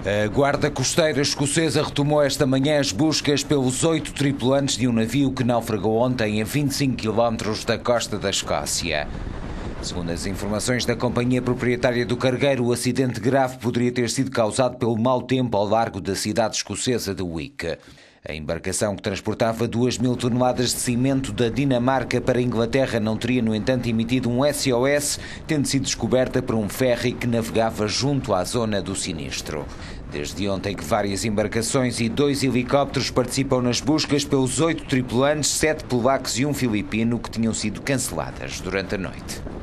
A Guarda Costeira Escocesa retomou esta manhã as buscas pelos 8 tripulantes de um navio que naufragou ontem a 25 km da costa da Escócia. Segundo as informações da companhia proprietária do cargueiro, o acidente grave poderia ter sido causado pelo mau tempo ao largo da cidade escocesa de Wick. A embarcação que transportava 2.000 toneladas de cimento da Dinamarca para a Inglaterra não teria, no entanto, emitido um SOS, tendo sido descoberta por um ferry que navegava junto à zona do sinistro. Desde ontem que várias embarcações e 2 helicópteros participam nas buscas pelos 8 tripulantes, 7 polacos e um filipino, que tinham sido canceladas durante a noite.